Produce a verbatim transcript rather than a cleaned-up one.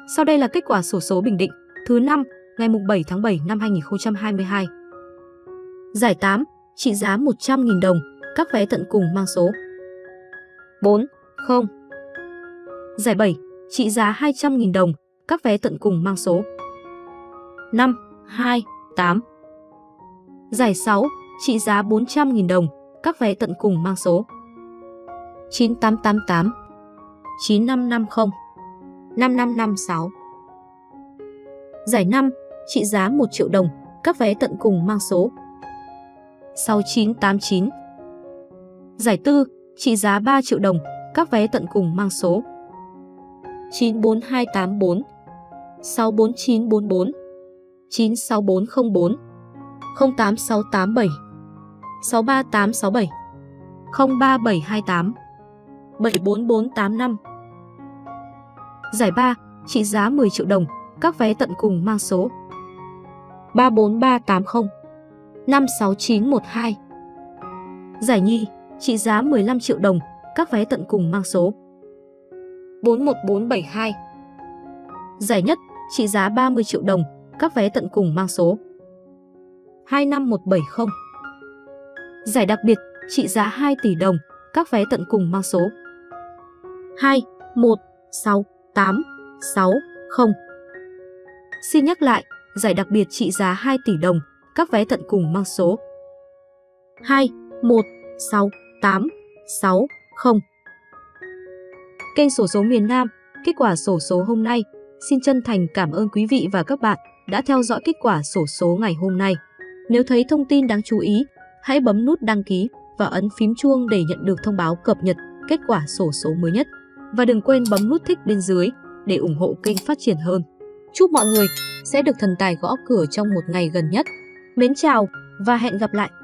Sau đây là kết quả xổ số Bình Định thứ năm ngày bảy tháng bảy năm hai nghìn không trăm hai mươi hai. Giải tám, trị giá một trăm nghìn đồng, các vé tận cùng mang số bốn không. Giải bảy, trị giá hai trăm nghìn đồng, các vé tận cùng mang số năm hai tám. Giải sáu, trị giá bốn trăm nghìn đồng, các vé tận cùng mang số chín tám tám tám, chín năm năm không, năm năm năm sáu. Giải năm, trị giá một triệu đồng, các vé tận cùng mang số sáu chín tám chín. Giải tư, trị giá ba triệu đồng, các vé tận cùng mang số chín bốn hai tám bốn, sáu bốn chín bốn bốn, chín sáu bốn không bốn, không tám sáu tám bảy, sáu ba tám sáu bảy, không ba bảy hai tám, bảy bốn bốn tám năm. Giải ba, trị giá mười triệu đồng, các vé tận cùng mang số ba bốn ba tám không, năm sáu chín một hai. Giải nhì, trị giá mười lăm triệu đồng, các vé tận cùng mang số bốn một bốn bảy hai. Giải nhất, trị giá ba mươi triệu đồng, các vé tận cùng mang số hai năm một bảy không. Giải đặc biệt, trị giá hai tỷ đồng, các vé tận cùng mang số hai một sáu tám sáu không. Xin nhắc lại, giải đặc biệt trị giá hai tỷ đồng, các vé tận cùng mang số hai một sáu tám sáu không. Kênh xổ số miền Nam, kết quả xổ số hôm nay. Xin chân thành cảm ơn quý vị và các bạn đã theo dõi kết quả xổ số ngày hôm nay. Nếu thấy thông tin đáng chú ý, hãy bấm nút đăng ký và ấn phím chuông để nhận được thông báo cập nhật kết quả xổ số mới nhất. Và đừng quên bấm nút thích bên dưới để ủng hộ kênh phát triển hơn. Chúc mọi người sẽ được thần tài gõ cửa trong một ngày gần nhất. Mến chào và hẹn gặp lại!